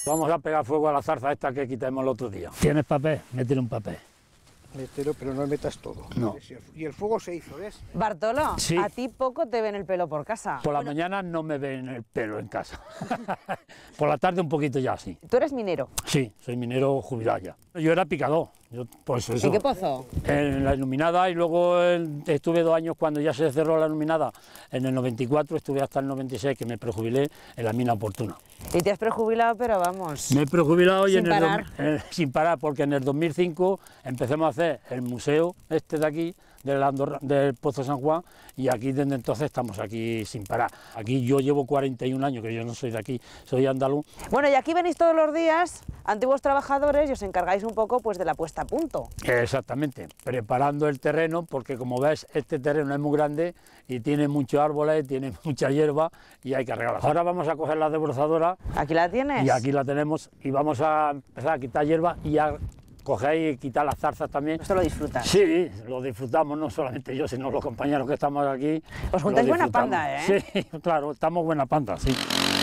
Vamos a pegar fuego a la zarza esta que quitamos el otro día. ¿Tienes papel? Métele un papel. Mételo, pero no metas todo. No. Y el fuego se hizo, ¿ves? Bartolo, Sí. a ti poco te ven el pelo por casa. Por la mañana no me ven el pelo en casa. Por la tarde un poquito ya, sí. Tú eres minero. Sí, soy minero jubilado ya. Yo era picador. Pues eso. ¿En qué pozo? En la Iluminada, y luego estuve 2 años cuando ya se cerró la Iluminada. En el 94 estuve hasta el 96 que me prejubilé en la mina Oportuna. Y te has prejubilado, pero vamos. Me he prejubilado y Sin parar. Sin parar, porque en el 2005 empezamos a hacer el museo este de aquí, del Pozo San Juan, y aquí desde entonces estamos aquí sin parar. Aquí yo llevo 41 años, que yo no soy de aquí, soy andaluz. Bueno, y aquí venís todos los días, antiguos trabajadores, y os encargáis un poco pues de la puesta a punto. Exactamente, preparando el terreno, porque como ves, este terreno es muy grande y tiene muchos árboles, tiene mucha hierba y hay que arreglarla. Ahora vamos a coger la desbrozadora. ¿Aquí la tienes? Y aquí la tenemos y vamos a empezar a quitar hierba y a coger y quitar las zarzas también. Esto lo disfrutas. Sí, lo disfrutamos, no solamente yo, sino los compañeros que estamos aquí. Os juntáis lo buena disfrutamos. panda, ¿eh? Sí, claro, estamos buena panda, sí.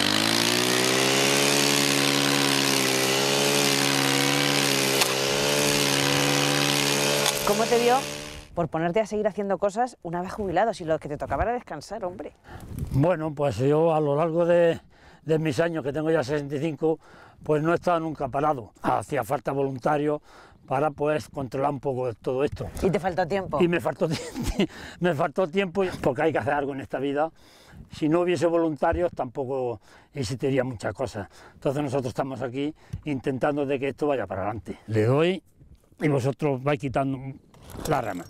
¿Cómo te dio por ponerte a seguir haciendo cosas una vez jubilado, si lo que te tocaba era descansar, hombre? Bueno, pues yo a lo largo de mis años, que tengo ya 65, pues no he estado nunca parado. Hacía falta voluntario para pues controlar un poco de todo esto. ¿Y te faltó tiempo? Y me faltó tiempo, porque hay que hacer algo en esta vida. Si no hubiese voluntarios tampoco existiría muchas cosas. Entonces nosotros estamos aquí intentando de que esto vaya para adelante. Le doy y vosotros vais quitando la rama.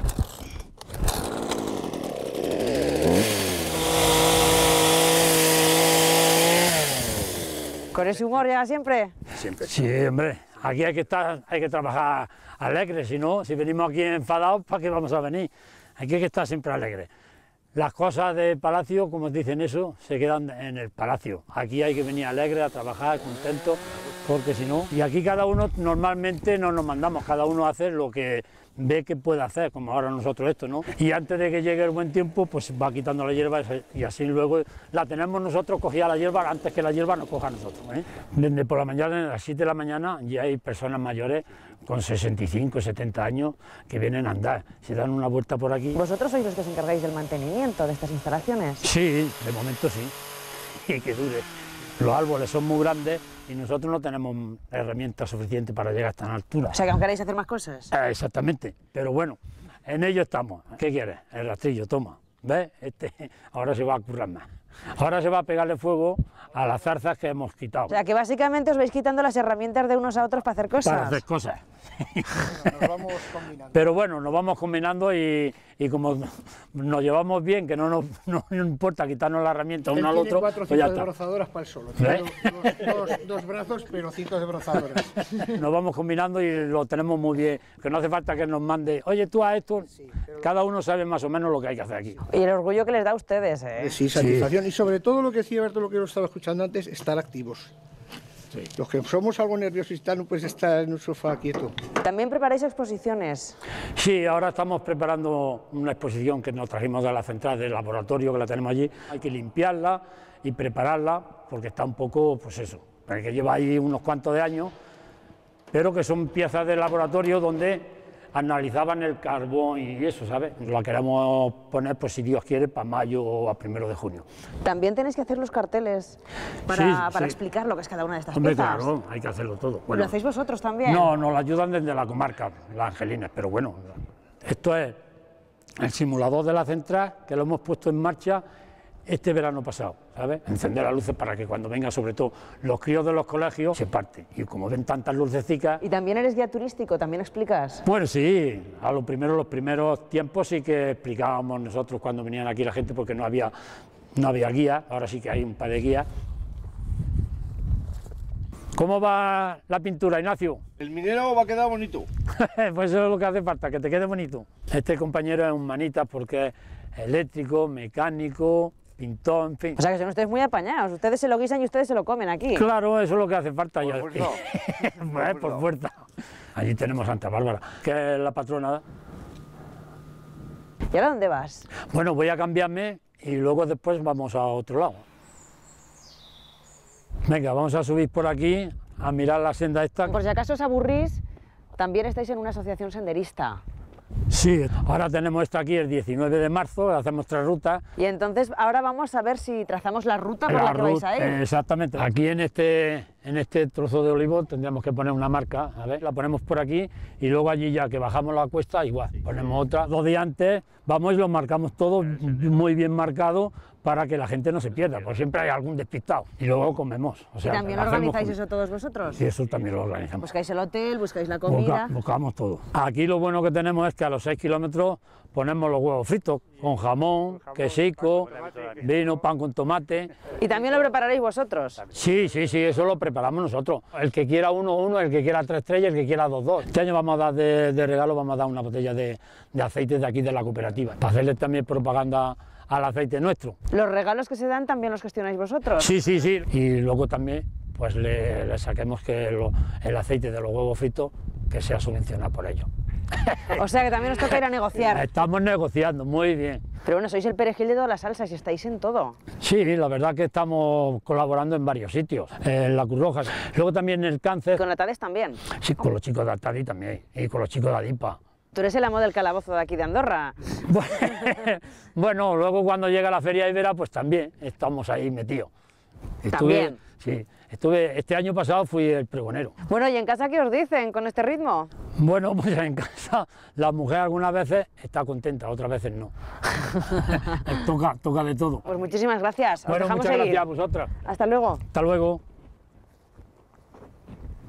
¿Con ese humor llega siempre? Siempre. Sí, hombre, aquí hay que trabajar alegre, si no, si venimos aquí enfadados, ¿para qué vamos a venir? Aquí hay que estar siempre alegre. Las cosas de palacio, como dicen eso, se quedan en el palacio. Aquí hay que venir alegre a trabajar, contento, porque si no... Y aquí cada uno normalmente no nos mandamos, cada uno hace lo que ve que puede hacer, como ahora nosotros esto, ¿no? Y antes de que llegue el buen tiempo, pues va quitando la hierba y así luego la tenemos nosotros cogida la hierba antes que la hierba nos coja a nosotros, ¿eh? Desde por la mañana, a las 7 de la mañana, ya hay personas mayores con 65, 70 años que vienen a andar, se dan una vuelta por aquí. ¿Vosotros sois los que os encargáis del mantenimiento de estas instalaciones? Sí, de momento sí, y que dure. Los árboles son muy grandes y nosotros no tenemos herramientas suficientes para llegar a tan altura. O sea, que aún queréis hacer más cosas. Exactamente, pero bueno, en ello estamos. ¿Qué quieres? El rastrillo, toma. ¿Ves? Ahora se va a currar más. Ahora se va a pegarle fuego a las zarzas que hemos quitado. O sea, que básicamente os vais quitando las herramientas de unos a otros para hacer cosas. Para hacer cosas. Bueno, nos vamos combinando. Pero bueno, nos vamos combinando y como nos llevamos bien, que no importa quitarnos la herramienta uno al otro, 4 o 5 pues ya está. desbrozadoras para el solo. Tiene dos brazos, pero 5 desbrozadoras. Nos vamos combinando y lo tenemos muy bien, que no hace falta que nos mande, oye, tú a esto, Sí, pero cada uno sabe más o menos lo que hay que hacer aquí. Y el orgullo que les da a ustedes, ¿eh? Sí, satisfacción. Y sobre todo lo que decía Berto, lo que lo estaba escuchando antes, estar activos. Sí. Los que somos algo nerviosos y tal, no puedes estar en un sofá quieto. También preparáis exposiciones. Sí, ahora estamos preparando una exposición que nos trajimos de la central del laboratorio, que la tenemos allí. Hay que limpiarla y prepararla, porque está un poco, pues eso, que lleva ahí unos cuantos de años, pero que son piezas del laboratorio donde analizaban el carbón y eso, ¿sabes? La queremos poner, pues si Dios quiere, para mayo o a 1 de junio. También tenéis que hacer los carteles para Sí. explicar lo que es cada una de estas Hombre, piezas. claro, hay que hacerlo todo. ¿Lo hacéis vosotros también? No, nos la ayudan desde la comarca, las Angelines, pero bueno, esto es el simulador de la central, que lo hemos puesto en marcha este verano pasado, ¿sabes? Encender las luces para que cuando vengan, sobre todo, los críos de los colegios, se parte. Y como ven tantas lucecicas... ¿Y también eres guía turístico? ¿También explicas? Bueno, sí, los primeros tiempos sí que explicábamos nosotros cuando venían aquí la gente, porque no había guía, ahora sí que hay un par de guías. ¿Cómo va la pintura, Ignacio? El minero va a quedar bonito. Pues eso es lo que hace falta, que te quede bonito. Este compañero es un manita porque es eléctrico, mecánico, pintor, en fin. O sea, que son ustedes muy apañados. Ustedes se lo guisan y ustedes se lo comen aquí. Claro, eso es lo que hace falta. Por fuerza. Pues, por fuerza. Allí tenemos a Santa Bárbara, que es la patrona. ¿Y ahora dónde vas? Bueno, voy a cambiarme y luego después vamos a otro lado. Venga, vamos a subir por aquí a mirar la senda esta. Por si acaso os aburrís, también estáis en una asociación senderista. Sí, ahora tenemos esta aquí el 19 de marzo, hacemos 3 rutas. Y entonces ahora vamos a ver si trazamos la ruta por la que vais a ir. Exactamente. Aquí en este trozo de olivo tendríamos que poner una marca, a ver, la ponemos por aquí y luego allí ya que bajamos la cuesta igual, ponemos otra. 2 días antes vamos y lo marcamos todo muy bien marcado para que la gente no se pierda, porque siempre hay algún despistado y luego comemos. O sea, ¿Y también organizáis eso todos vosotros? Sí, eso también lo organizamos. Buscáis el hotel, buscáis la comida. Buscamos todo. Aquí lo bueno que tenemos es que a los 6 kilómetros ponemos los huevos fritos, con jamón, quesico, vino, pan con tomate. ¿Y también lo prepararéis vosotros? Sí, eso lo preparamos nosotros. El que quiera uno, el que quiera 3 y el que quiera 2. Este año vamos a dar de regalo, vamos a dar una botella de aceite de aquí de la cooperativa, para hacerle también propaganda al aceite nuestro. ¿Los regalos que se dan también los gestionáis vosotros? Sí. Y luego también pues le saquemos que el aceite de los huevos fritos que sea subvencionado por ellos. O sea que también os toca ir a negociar. Estamos negociando, muy bien. Pero bueno, sois el perejil de todas las salsas y estáis en todo. Sí, la verdad que estamos colaborando en varios sitios, en la Cruz Roja, luego también en el cáncer. ¿Con Atades también? Sí, con los chicos de Atadi también, y con los chicos de Adipa. Tú eres el amo del calabozo de aquí de Andorra. Bueno, luego cuando llega la Feria Ibera, pues también estamos ahí metidos. ¿También? Sí, este año pasado fui el pregonero. Bueno, ¿y en casa qué os dicen con este ritmo? Bueno, pues en casa la mujer algunas veces está contenta, otras veces no. toca de todo. Pues muchísimas gracias. Os Bueno, dejamos muchas seguir. gracias a vosotras. Hasta luego. Hasta luego.